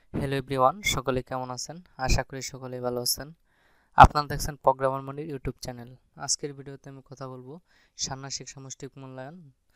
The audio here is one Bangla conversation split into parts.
হ্যালো এভরিওয়ান, সকলে কেমন আছেন? আশা করি সকলেই ভালো আছেন। আপনারা দেখছেন প্রোগ্রামার মনির ইউটিউব চ্যানেল। আজকের ভিডিওতে আমি কথা বলবো ষান্মাসিক সামষ্টিক মূল্যায়ন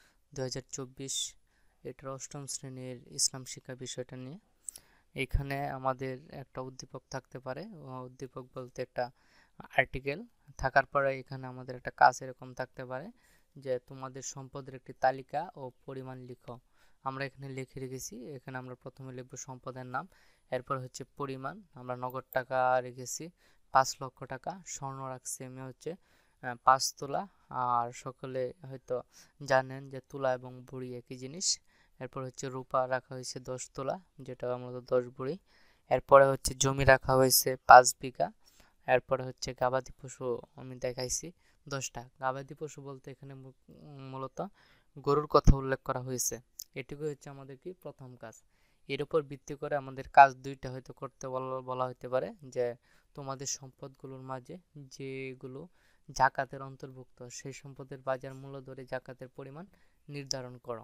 2024 এটার অষ্টম শ্রেণীর ইসলাম শিক্ষা বিষয়টা নিয়ে। এখানে আমাদের একটা উদ্দীপক থাকতে পারে, উদ্দীপক বলতে একটা আর্টিকেল থাকার পরে এখানে আমাদের একটা কাজ এরকম থাকতে পারে যে তোমাদের সম্পদের একটি তালিকা ও পরিমাণ লিখো। আমরা এখানে লিখে রেখেছি। এখানে আমরা প্রথমে লিখব সম্পদের নাম, এরপর হচ্ছে পরিমাণ। আমরা নগদ টাকা রেখেছি 5 লক্ষ টাকা, স্বর্ণ রাখছি আমি হচ্ছে 5 তোলা। আর সকলে হয়তো জানেন যে তুলা এবং ভরি একই জিনিস। এরপর হচ্ছে রূপা রাখা হয়েছে 10 তোলা, যেটা মূলত 10 ভরি। এরপরে হচ্ছে জমি রাখা হয়েছে 5 বিঘা। এরপরে হচ্ছে গবাদি পশু আমি দেখাইছি 10টা। গবাদি পশু বলতে এখানে মূলত গরুর কথা উল্লেখ করা হয়েছে। এটুকু হচ্ছে আমাদের কি প্রথম কাজ। এর উপর ভিত্তি করে আমাদের কাজ দুইটা হয়তো করতে বলা হতে পারে যে তোমাদের সম্পদগুলোর মাঝে যেগুলো জাকাতের অন্তর্ভুক্ত সেই সম্পদের বাজার মূল্য ধরে জাকাতের পরিমাণ নির্ধারণ করো।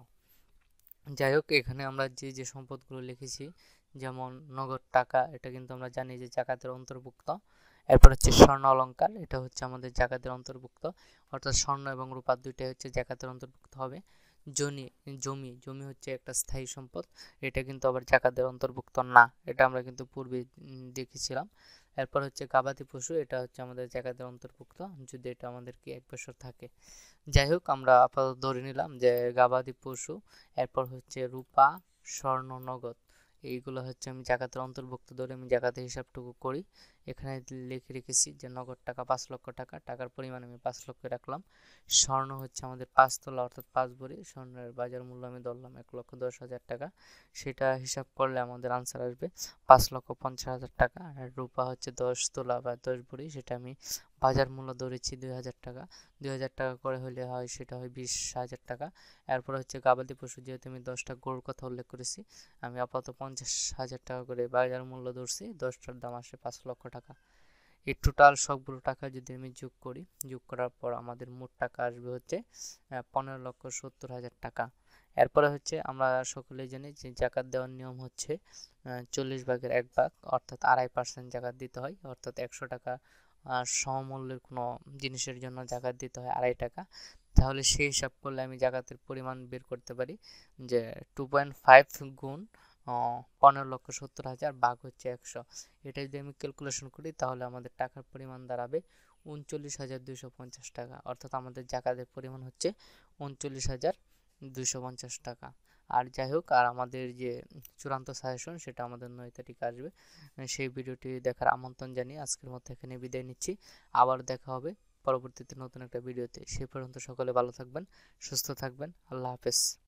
যাই হোক, এখানে আমরা যে যে সম্পদগুলো লিখেছি, যেমন নগদ টাকা, এটা কিন্তু আমরা জানি যে জাকাতের অন্তর্ভুক্ত। এরপর হচ্ছে স্বর্ণ অলংকার, এটা হচ্ছে আমাদের জাকাতের অন্তর্ভুক্ত, অর্থাৎ স্বর্ণ এবং রূপা দুইটাই হচ্ছে জাকাতের অন্তর্ভুক্ত হবে। জমি জমি জমি হচ্ছে একটা স্থায়ী সম্পদ, এটা কিন্তু আবার জাকাতের অন্তর্ভুক্ত না, এটা আমরা কিন্তু পূর্বে দেখেছিলাম। এরপর হচ্ছে গবাদি পশু, এটা হচ্ছে আমাদের জাকাতের অন্তর্ভুক্ত যদি এটা আমাদের কি 1 বছর থাকে। যাই হোক, আমরা আপাতত ধরে নিলাম যে গবাদি পশু, এরপর হচ্ছে রূপা, স্বর্ণ, নগদ, এইগুলো হচ্ছে আমি জাকাতের অন্তর্ভুক্ত ধরে আমি জাকাতের হিসাবটুকু করি। এখানে লিখে রেখেছি যে নগদ টাকা 5 লক্ষ টাকা, টাকার পরিমাণ আমি 5 লক্ষ রাখলাম। স্বর্ণ হচ্ছে আমাদের 5 তোলা অর্থাৎ 5 ভরি, স্বর্ণের বাজার মূল্য আমি ধরলাম 1,10,000 টাকা। সেটা হিসাব করলে আমাদের আনসার আসবে 5,50,000 টাকা। আর রূপা হচ্ছে 10 তোলা বা 10 ভরি, সেটা আমি বাজার মূল্য ধরেছি 2,000 টাকা। 2,000 টাকা করে হলে হয় সেটা হয় 20,000 টাকা। এরপর হচ্ছে গবাদি পশু, যেহেতু আমি 10টা গরুর কথা উল্লেখ করেছি, আমি আপাতত 50,000 টাকা করে বাজার মূল্য ধরছি। 10টার দাম আসে 5 লক্ষ টাকা। এই টোটাল সবগুলো টাকা যদি আমি যোগ করি, যোগ করার পর আমাদের মোট টাকা আসবে হচ্ছে 15,70,000 টাকা। এরপরে হচ্ছে আমরা সকলেই জানি যে জাকাত দেওয়ার নিয়ম হচ্ছে 40 ভাগের 1 ভাগ, অর্থাৎ 2.5% জাকাত দিতে হয়। অর্থাৎ 100 টাকা সমমূল্যের কোনো জিনিসের জন্য জাকাত দিতে হয় 2.5 টাকা। তাহলে সেই হিসাব করলে আমি জাকাতের পরিমাণ বের করতে পারি যে 2.5 গুণ 15,70,000 ভাগ হচ্ছে 100। এটা যদি আমি ক্যালকুলেশন করি তাহলে আমাদের টাকার পরিমাণ দাঁড়াবে 39,250 টাকা। অর্থাৎ আমাদের জাকাতের পরিমাণ হচ্ছে 39,250 টাকা। আর যাই হোক, আর আমাদের যে চূড়ান্ত সাজেশন সেটা আমাদের 9 তারিখে আসবে। সেই ভিডিওটি দেখার আমন্ত্রণ জানিয়ে আজকের মতো এখানে বিদায় নিচ্ছি। আবার দেখা হবে পরবর্তীতে নতুন একটা ভিডিওতে। সেই পর্যন্ত সকলে ভালো থাকবেন, সুস্থ থাকবেন। আল্লাহ হাফেজ।